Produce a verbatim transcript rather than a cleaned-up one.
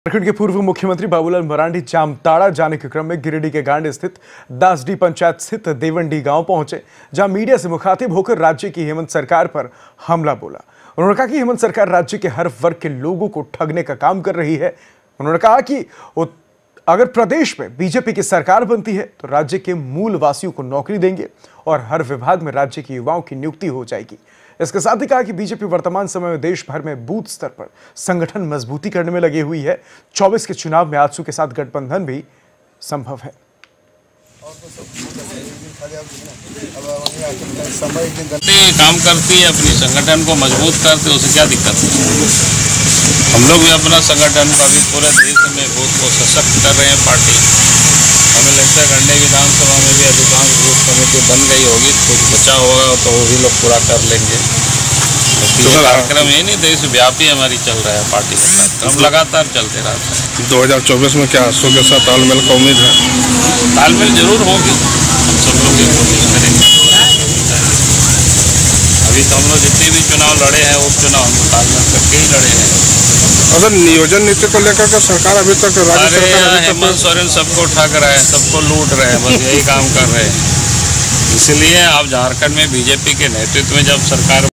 झारखंड के पूर्व मुख्यमंत्री बाबूलाल मरांडी जामताड़ा जाने के क्रम में गिरिडीह के गांड स्थित दासडी पंचायत स्थित देवंडी गांव पहुंचे, जहां मीडिया से मुखातिब होकर राज्य की हेमंत सरकार पर हमला बोला। उन्होंने कहा कि हेमंत सरकार राज्य के हर वर्ग के लोगों को ठगने का काम कर रही है। उन्होंने कहा कि अगर प्रदेश में बीजेपी की सरकार बनती है तो राज्य के मूल वासियों को नौकरी देंगे और हर विभाग में राज्य के युवाओं की नियुक्ति हो जाएगी। इसके साथ ही कहा कि बीजेपी वर्तमान समय में देश भर में बूथ स्तर पर संगठन मजबूती करने में लगी हुई है। चौबीस के चुनाव में आजसू के साथ गठबंधन भी संभव है। काम करती है, अपनी संगठन को मजबूत करते, उसे क्या दिक्कत है। हम लोग भी अपना संगठन का भी पूरे देश में बूथ को सशक्त कर रहे हैं। पार्टी हमें लगता है गंडे विधानसभा में भी अधिकांश बूथ कमेटी बन गई होगी, कुछ बचा होगा तो वो भी लोग पूरा कर लेंगे। तो ये कार्यक्रम ये नहीं देश व्यापी हमारी चल रहा है, पार्टी का कार्यक्रम लगातार चलते रहता है। दो हजार चौबीस में क्या आंसू के साथ तालमेल का उम्मीद है? तालमेल जरूर होगी, हम सब लोग ये कोशिश करेंगे। अभी तो हम लोग जितने भी चुनाव लड़े हैं उपचुनाव हम तालमेल करके ही लड़े हैं। अगर नियोजन नीति को लेकर के सरकार अभी तक राज्य सरकार हेमंत सोरेन सबको ठग रहे हैं, सबको लूट रहे हैं, बस यही काम कर रहे हैं। इसलिए आप झारखंड में बीजेपी के नेतृत्व में जब सरकार